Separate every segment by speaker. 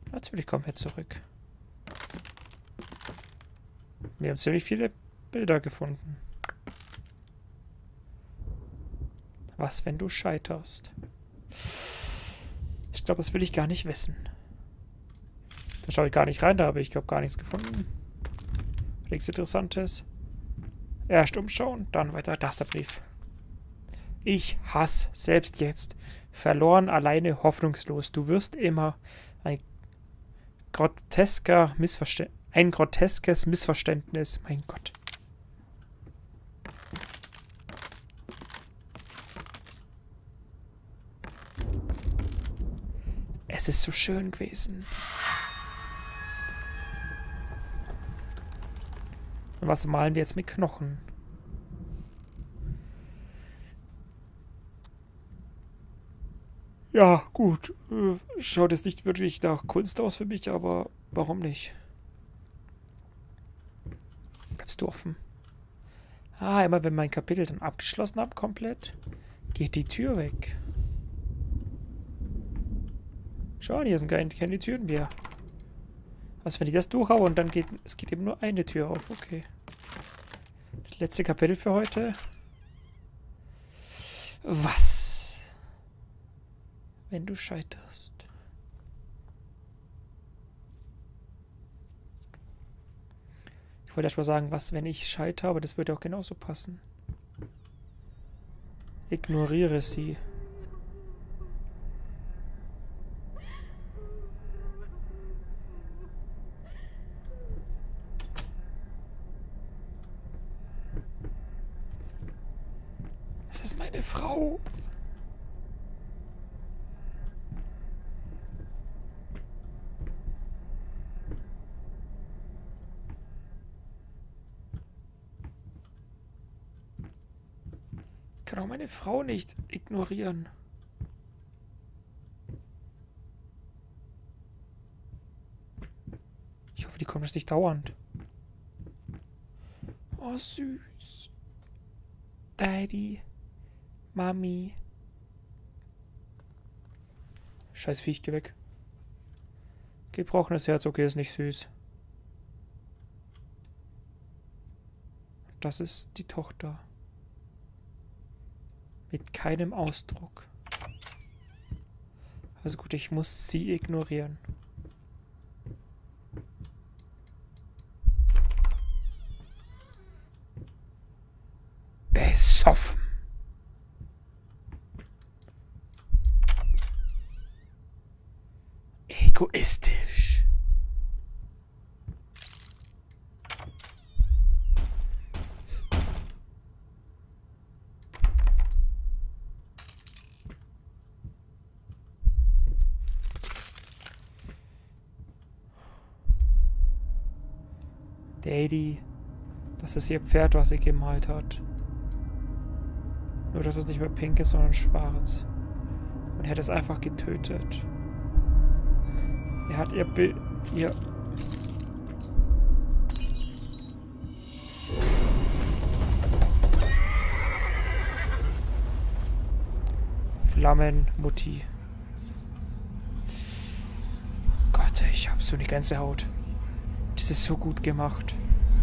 Speaker 1: Natürlich kommen wir zurück. Wir haben ziemlich viele Bilder gefunden. Was, wenn du scheiterst? Ich glaube, das will ich gar nicht wissen. Da schaue ich gar nicht rein, da habe ich, glaube gar nichts gefunden. Nichts Interessantes. Erst umschauen, dann weiter. Da ist der Brief. Ich hasse selbst jetzt. Verloren, alleine, hoffnungslos. Du wirst immer ein groteskes Missverständnis. Mein Gott. Es ist so schön gewesen. Und was malen wir jetzt mit Knochen? Ja, gut. Schaut jetzt nicht wirklich nach Kunst aus für mich, aber warum nicht? Bleibst du offen? Ah, immer wenn mein Kapitel dann abgeschlossen habe, komplett, geht die Tür weg. Schau, hier sind keine Türen mehr. Also wenn ich das durchhaue und dann geht es geht eben nur eine Tür auf. Okay. Das letzte Kapitel für heute. Was? Wenn du scheiterst. Ich wollte erst mal sagen, was, wenn ich scheitere, aber das würde auch genauso passen. Ignoriere sie. Das ist meine Frau. Ich kann auch meine Frau nicht ignorieren. Ich hoffe, die kommt jetzt nicht dauernd. Oh, süß. Daddy. Mami. Scheiß Viech, geh weg. Gebrochenes Herz, okay, ist nicht süß. Das ist die Tochter. Mit keinem Ausdruck. Also gut, ich muss sie ignorieren. Besoffen. Egoistisch. Daddy, das ist ihr Pferd, was sie gemalt hat. Nur, dass es nicht mehr pink ist, sondern schwarz. Und er hat es einfach getötet. Er hat ihr Bild... ihr... Flammenmutti. Gott, ich hab so eine ganze Haut. Das ist so gut gemacht.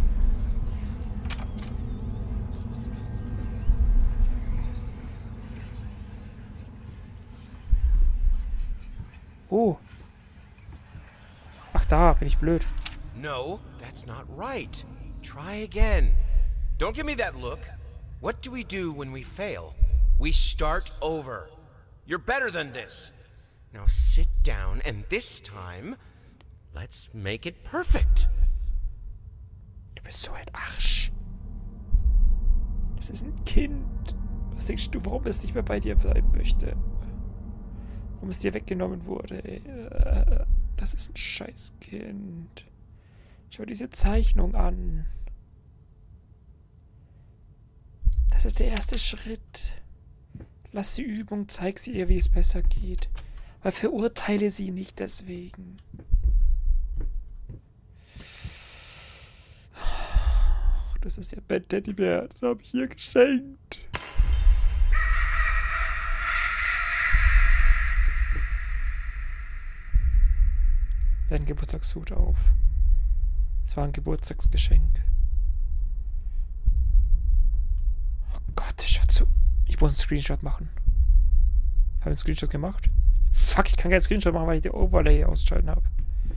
Speaker 1: Oh. Ach, da bin ich blöd.
Speaker 2: No, that's not right. Try again. Don't give me that look. What do we do when we fail? We start over. You're better than this. Now sit down and this time, let's make it perfect.
Speaker 1: Du bist so ein Arsch. Das ist ein Kind. Was denkst du, warum es nicht mehr bei dir bleiben möchte? Warum es dir weggenommen wurde? Ey. Das ist ein Scheißkind. Schau diese Zeichnung an. Das ist der erste Schritt. Lass sie Übung, zeig sie ihr, wie es besser geht. Aber verurteile sie nicht deswegen. Das ist der Bad Teddybär. Das habe ich ihr geschenkt. Er hat einen Geburtstagshut auf. Es war ein Geburtstagsgeschenk. Oh Gott, das schaut so... Ich muss einen Screenshot machen. Habe ich einen Screenshot gemacht? Fuck, ich kann keinen Screenshot machen, weil ich die Overlay ausschalten habe.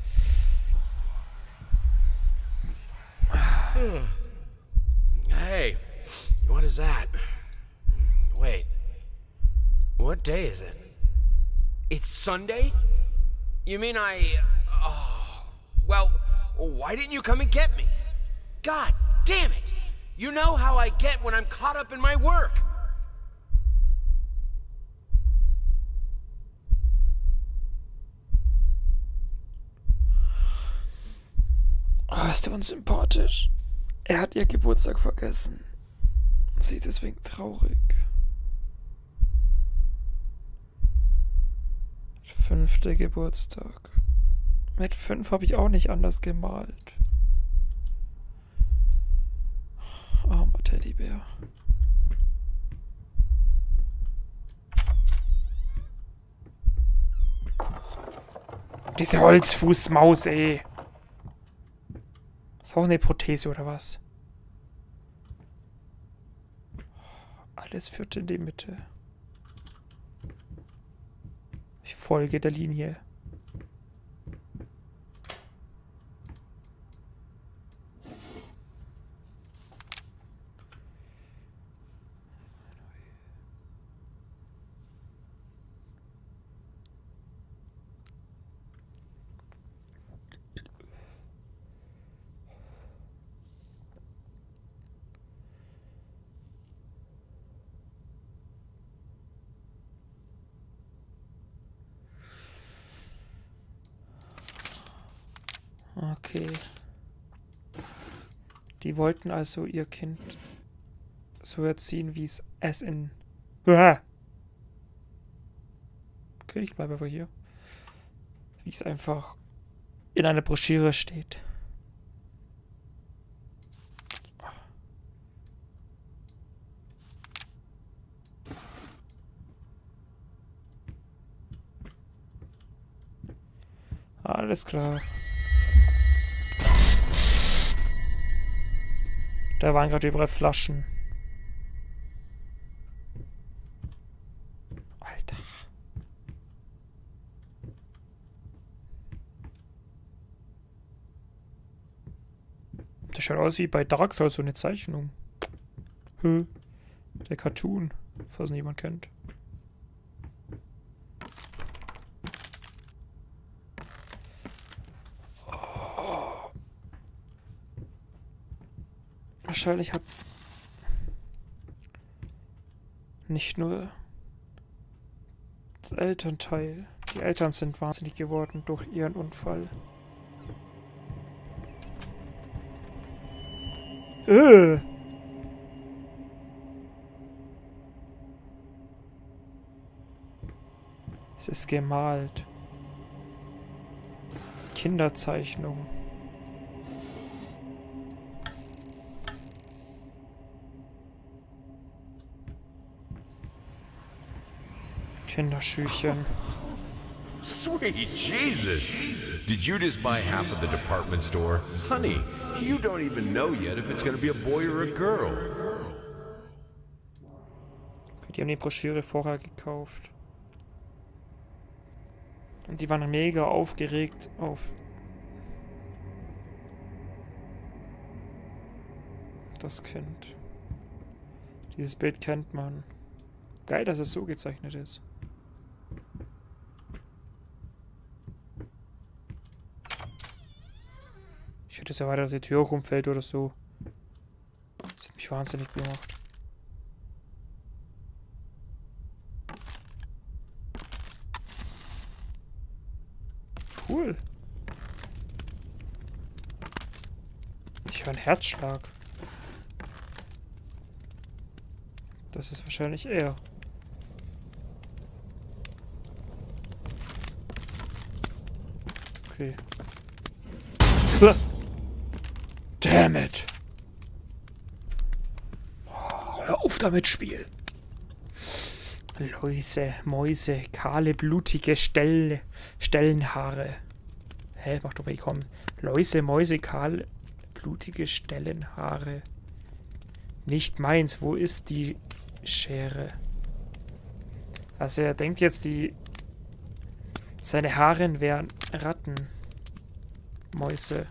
Speaker 2: Hey, what is that? Wait, what day is it? It's Sunday? You mean oh, well, why didn't you come and get me? God damn it! You know how I get when I'm caught up in my work.
Speaker 1: Oh, ist der unsympathisch. Er hat ihr Geburtstag vergessen. Und sie ist deswegen traurig. 5. Geburtstag. Mit 5 habe ich auch nicht anders gemalt. Armer Teddybär. Diese Holzfußmaus, ey. Ist auch eine Prothese, oder was? Alles führt in die Mitte. Ich folge der Linie. Okay. Die wollten also ihr Kind so erziehen, wie es in... Okay, ich bleibe einfach hier. Wie es einfach in einer Broschüre steht. Alles klar. Da waren gerade überall Flaschen. Alter. Das schaut aus wie bei Dark Souls, so eine Zeichnung. Der Cartoon, falls ihn jemand kennt. Wahrscheinlich hat nicht nur das Elternteil. Die Eltern sind wahnsinnig geworden durch ihren Unfall. Es ist gemalt. Kinderzeichnung. Kinderschüchen.
Speaker 3: Sweet Jesus! Did you just buy half of the department store? Honey, you don't even know yet if it's gonna be a boy or a girl.
Speaker 1: Die haben die Broschüre vorher gekauft. Und die waren mega aufgeregt auf das Kind. Dieses Bild kennt man. Geil, dass es so gezeichnet ist. Ich hätte es erwartet, dass die Tür rumfällt oder so. Das hat mich wahnsinnig gemacht. Cool. Ich höre einen Herzschlag. Das ist wahrscheinlich er. Okay. Damn it. Oh, hör auf damit, Spiel. Läuse, Mäuse, kahle, blutige Stellenhaare. Hä, mach doch mal, komm. Läuse, Mäuse, kahl, blutige Stellen, Haare. Nicht meins, wo ist die Schere? Also er denkt jetzt, seine Haare wären Ratten. Mäuse.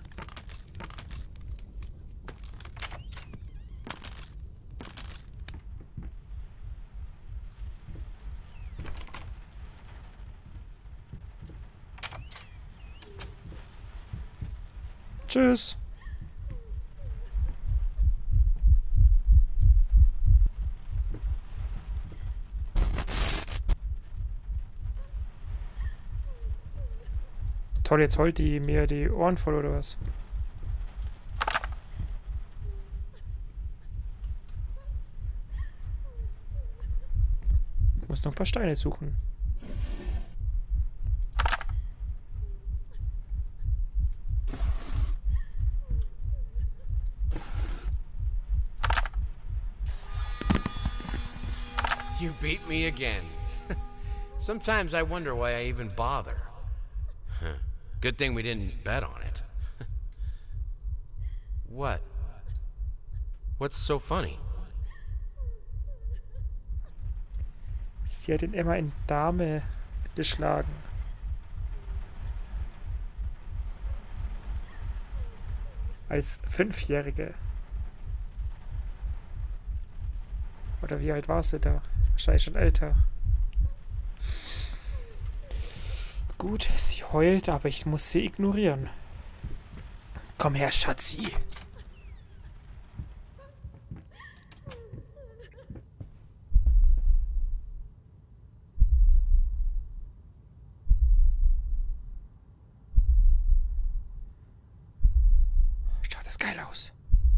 Speaker 1: Tschüss. Toll, jetzt heult die mir die Ohren voll, oder was? Ich muss noch ein paar Steine suchen.
Speaker 2: You beat me again. Sometimes I wonder why I even bother. Huh. Good thing we didn't bet on it. What? What's so funny?
Speaker 1: Sie hat ihn immer in Dame geschlagen. Als 5-Jährige. Oder wie alt war sie da? Wahrscheinlich schon älter. Gut, sie heult, aber ich muss sie ignorieren. Komm her, Schatzi. Schaut das geil aus.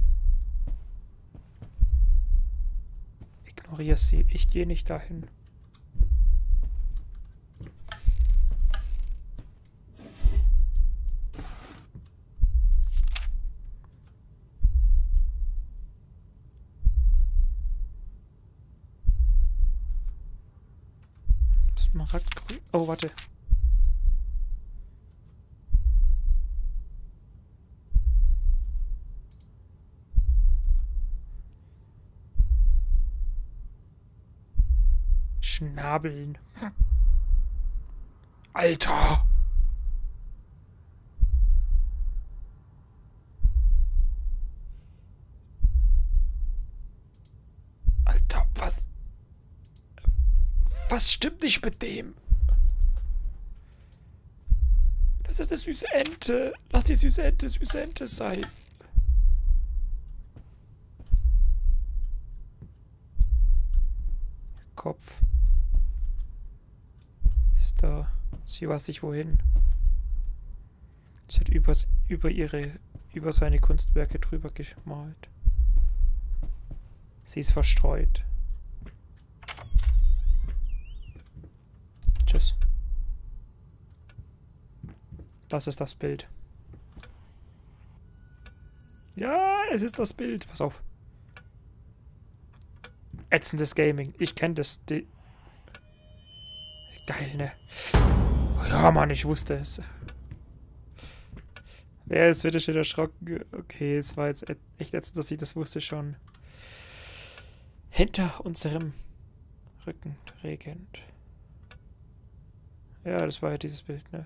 Speaker 1: Ignoriere sie. Ich gehe nicht dahin. Smaragdgrün. Oh, warte. Schnabeln. Alter! Alter, was? Was stimmt nicht mit dem? Das ist eine süße Ente. Lass die süße Ente sein. Kopf. Ist da. Sie weiß nicht wohin. Sie hat über seine Kunstwerke drüber gemalt. Sie ist verstreut. Tschüss. Das ist das Bild. Ja, es ist das Bild. Pass auf. Ätzendes Gaming. Ich kenne das. Geil, ne? Oh ja, Mann, ich wusste es. Wer ist bitte schön erschrocken? Okay, es war jetzt echt ätzend, dass ich das wusste schon. Hinter unserem Rücken regend. Ja, das war ja dieses Bild, ne?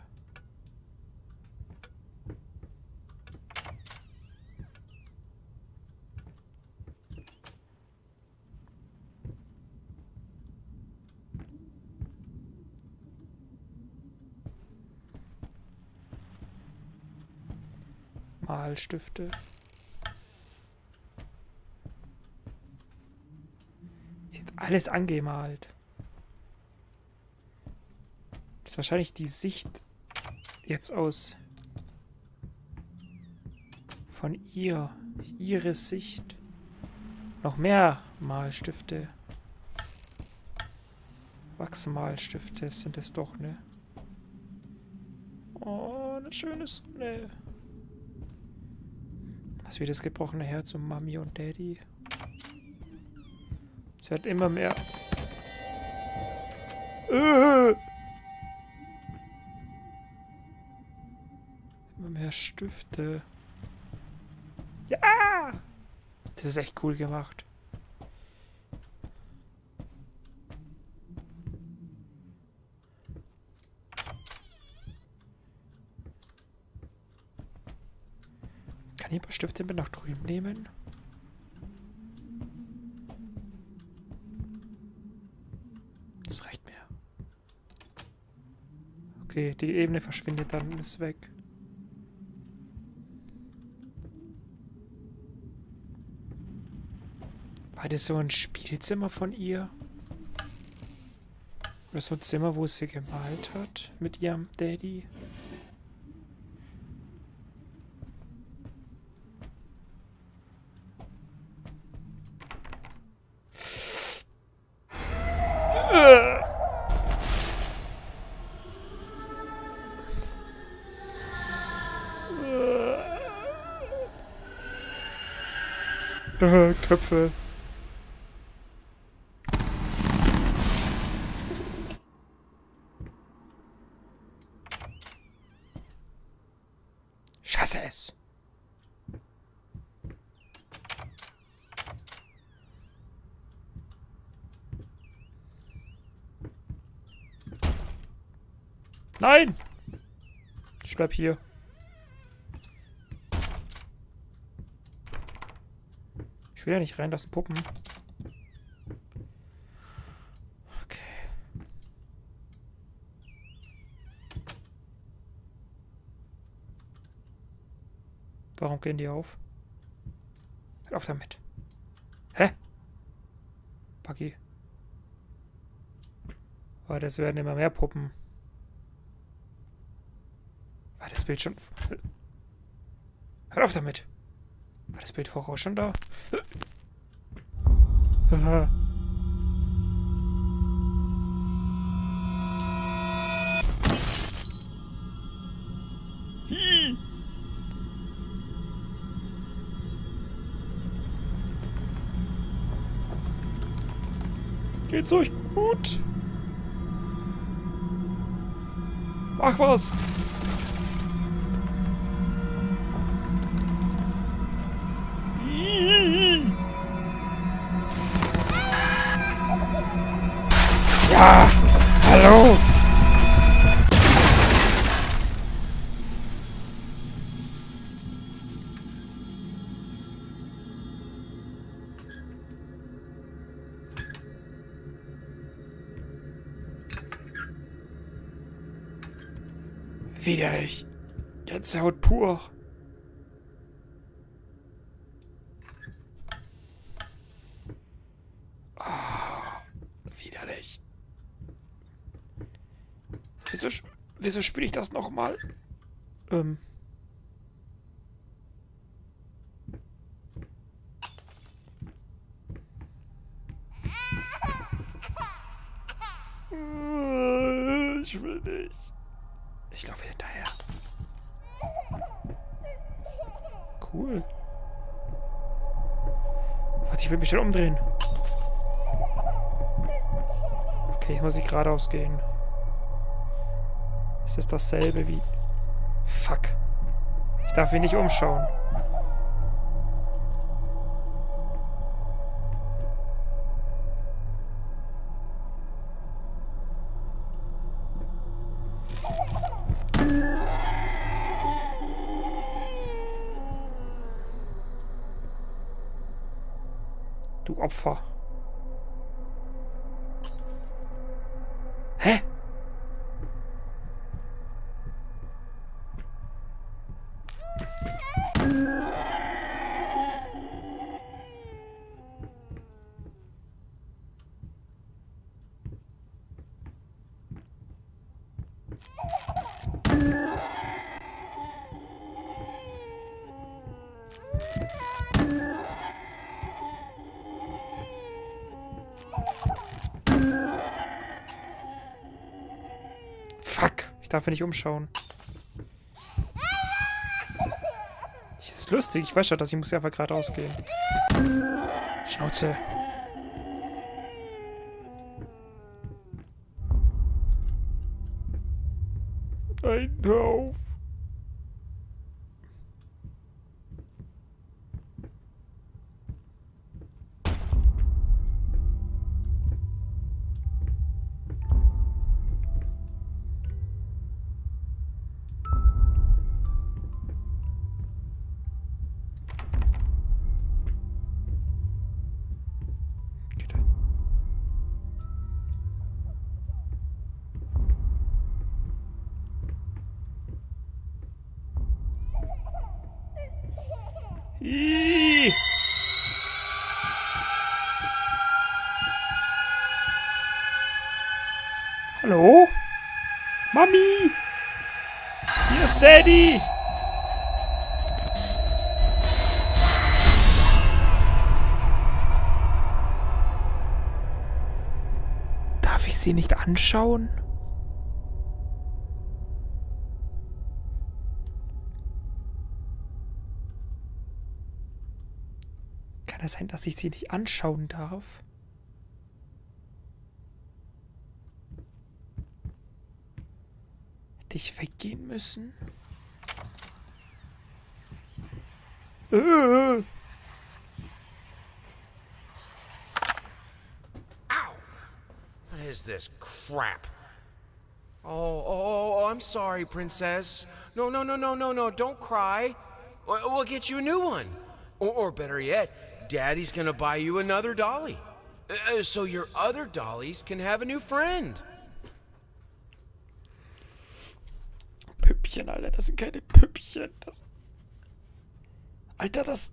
Speaker 1: Malstifte. Sie hat alles angemalt. Das ist wahrscheinlich die Sicht jetzt aus von ihr. Ihre Sicht. Noch mehr Malstifte. Wachsmalstifte sind es doch, ne? Oh, eine schöne Sonne. Was wie das gebrochene Herz um Mami und Daddy. Es wird immer mehr. Immer mehr Stifte. Ja! Das ist echt cool gemacht. Kann ich ein paar Stifte mit nach drüben nehmen? Das reicht mir. Okay, die Ebene verschwindet dann und ist weg. War das so ein Spielzimmer von ihr? Oder so ein Zimmer, wo sie gemalt hat mit ihrem Daddy? Köpfe. Ich hasse es. Nein! Ich bleib hier. Ich will ja nicht reinlassen, Puppen. Okay. Warum gehen die auf? Hör auf damit. Hä? Buggy. Oh, das werden immer mehr Puppen. War das Bild schon... Hör auf damit. War das Bild voraus schon da? Haha. Hi. Geht's euch gut? Mach was! Ja! Hallo! Widerlich. Gänsehaut pur. Widerlich. Wieso spiele ich das nochmal? Ich will nicht. Ich laufe hinterher. Cool. Warte, ich will mich schon umdrehen. Okay, ich muss geradeaus gehen. Ist das dasselbe wie... Fuck. Ich darf mich nicht umschauen. Du Opfer. Hä? Fuck, ich darf mich nicht umschauen. Das ist lustig, ich weiß schon, dass ich muss einfach geradeaus gehen. Schnauze. Nein, hör auf. Ih. Hallo? Mami! Hier ist Daddy! Darf ich sie nicht anschauen? Kann es sein, dass ich sie nicht anschauen darf? Hätte ich weggehen müssen?
Speaker 2: Ow! What is this crap? Oh, I'm sorry, Princess. No, don't cry. We'll get you a new one. Or better yet, Daddy's gonna buy you another dolly. So your other dollies can have a new friend.
Speaker 1: Püppchen, Alter, das sind keine Püppchen. Alter, das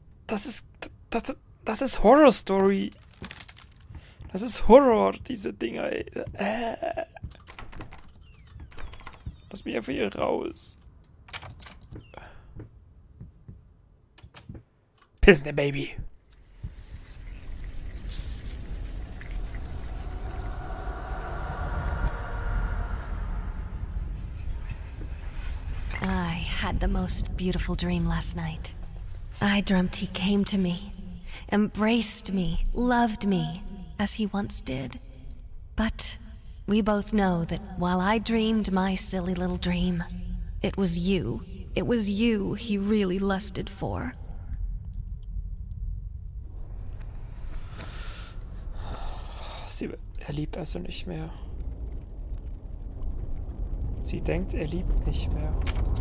Speaker 1: ist Horror-Story. Das ist Horror, diese Dinger, ey. Lass mich einfach hier raus. Piss ne Baby.
Speaker 4: I had the most beautiful dream last night. I dreamt he came to me, embraced me, loved me, as he once did. But we both know that while I dreamed my silly little dream, it was you he really lusted for.
Speaker 1: Er liebt also nicht mehr. Sie denkt, er liebt nicht mehr.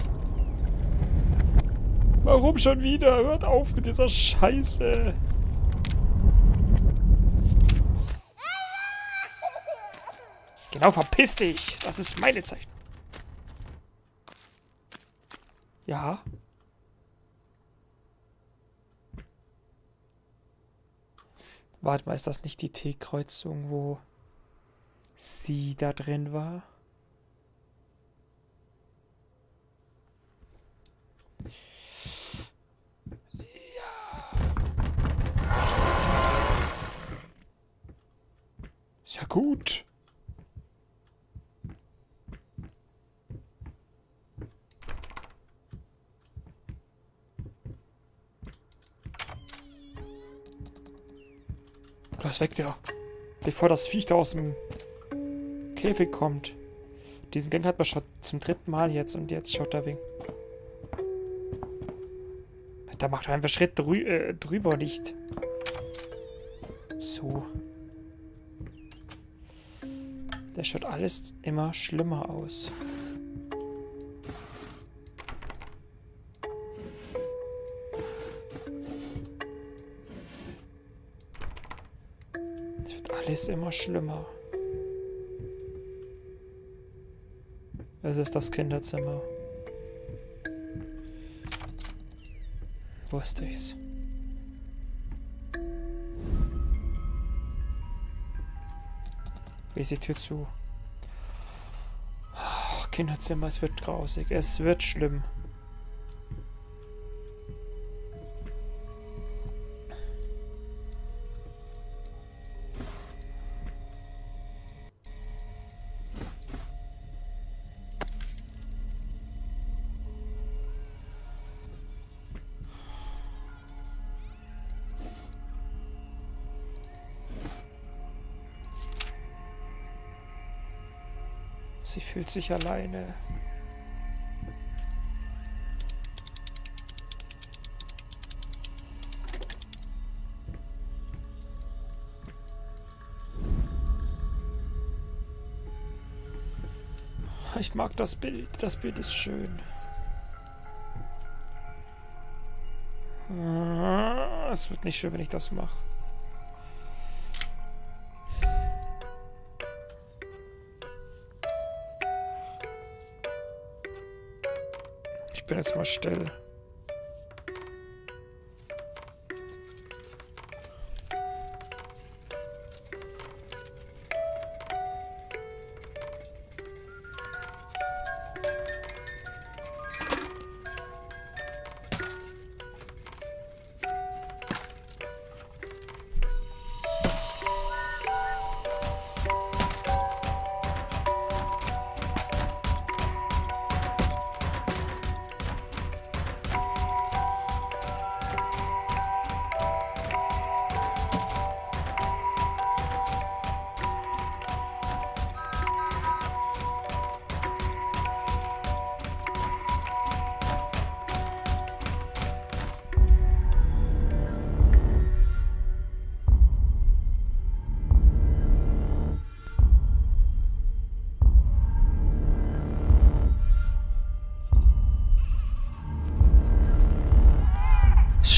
Speaker 1: Warum schon wieder? Hört auf mit dieser Scheiße. Genau, verpiss dich. Das ist meine Zeichnung. Ja. Warte mal, ist das nicht die T-Kreuzung, wo sie da drin war? Ist ja gut. Das weg, ja. Bevor das Viech da aus dem Käfig kommt. Diesen Gang hat man schon zum 3. Mal jetzt und jetzt schaut er wegen. Da macht er einfach Schritt drüber, nicht. So. Da schaut alles immer schlimmer aus. Es wird alles immer schlimmer. Es ist das Kinderzimmer. Wusste ich's. Wie ist die Tür zu? Oh, Kinderzimmer, es wird grausig. Es wird schlimm. Sie fühlt sich alleine. Ich mag das Bild. Das Bild ist schön. Es wird nicht schön, wenn ich das mache. Ich bin jetzt mal still.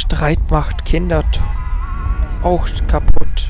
Speaker 1: Streit macht Kinder auch kaputt.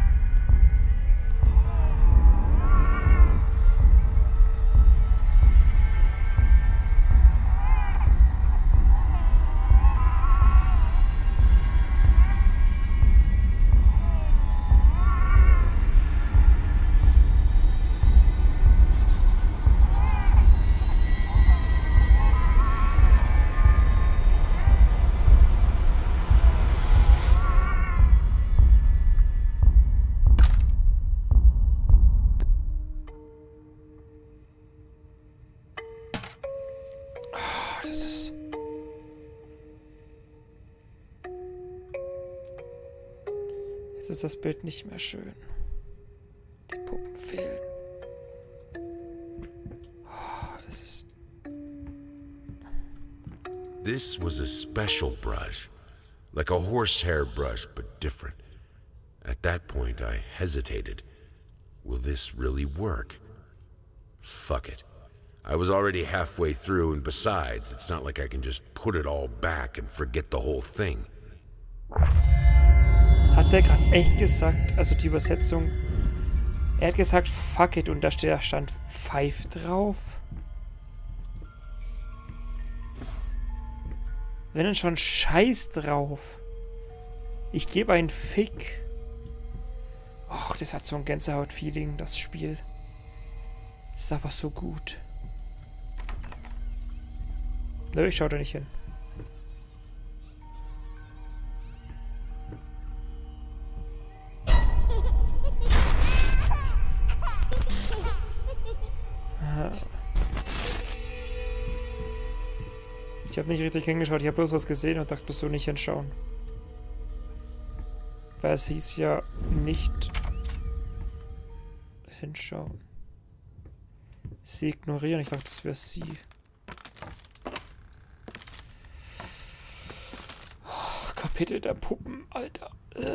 Speaker 1: Jetzt ist das Bild nicht mehr schön. Die Puppen fehlen. Es ist...
Speaker 3: This was a special brush. Like a horsehair brush, but different. At that point, I hesitated. Will this really work? Fuck it. I was already halfway through, and besides, it's not like I can just put it all back and forget the whole thing.
Speaker 1: Hat der gerade echt gesagt, also die Übersetzung, er hat gesagt, fuck it, und da stand Five drauf. Wenn dann schon Scheiß drauf. Ich gebe einen Fick. Och, das hat so ein Gänsehaut-Feeling, das Spiel. Das ist aber so gut. Nö, ich schau da nicht hin. Ich habe nicht richtig hingeschaut, ich habe bloß was gesehen und dachte, bloß so nicht hinschauen. Weil es hieß ja nicht hinschauen. Sie ignorieren, ich dachte, das wäre sie. Oh, Kapitel der Puppen, Alter.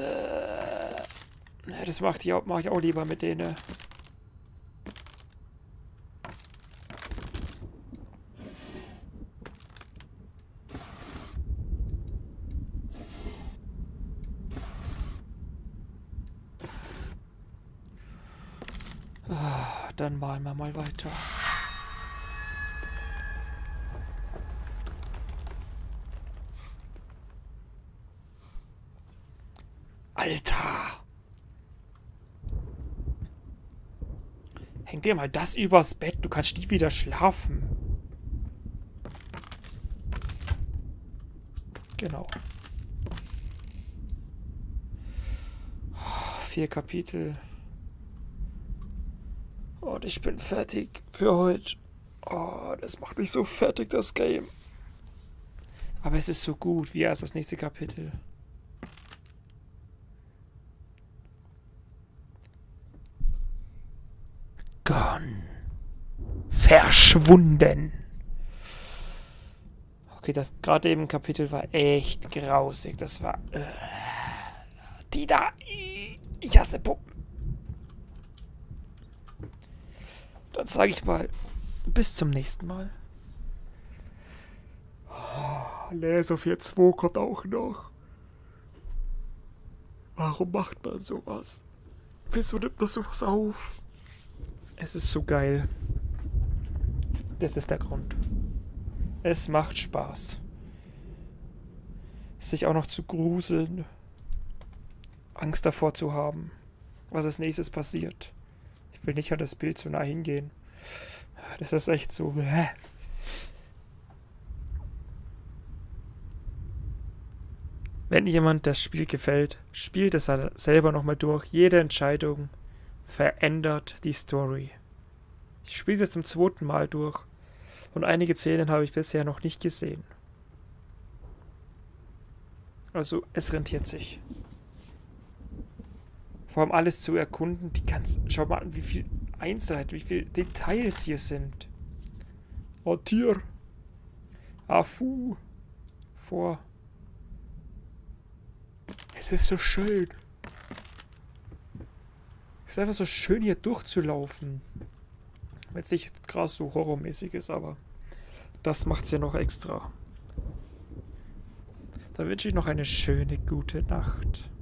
Speaker 1: Das mach ich auch lieber mit denen. Dann malen wir mal weiter. Alter! Häng dir mal das übers Bett, du kannst nie wieder schlafen. Genau. 4 Kapitel. Und ich bin fertig für heute. Oh, das macht mich so fertig, das Game. Aber es ist so gut. Wie erst das nächste Kapitel. Gone. Verschwunden. Okay, das gerade eben Kapitel war echt grausig. Das war... die da. Ich hasse Puppen. Dann sage ich mal, bis zum nächsten Mal. Oh, Lesophia 2 kommt auch noch. Warum macht man sowas? Wieso nimmt man sowas auf? Es ist so geil. Das ist der Grund. Es macht Spaß. Sich auch noch zu gruseln. Angst davor zu haben, was als nächstes passiert. Ich will nicht an das Bild so nah hingehen. Das ist echt so... Wenn jemand das Spiel gefällt, spielt es selber nochmal durch. Jede Entscheidung verändert die Story. Ich spiele es zum 2. Mal durch und einige Szenen habe ich bisher noch nicht gesehen. Also es rentiert sich. Vor allem alles zu erkunden, schau mal an, wie viel Einzelheit, wie viele Details hier sind. Oh, Tier. Afu. Vor. Es ist so schön. Es ist einfach so schön, hier durchzulaufen. Wenn es nicht krass so horrormäßig ist, aber das macht es ja noch extra. Dann wünsche ich noch eine schöne, gute Nacht.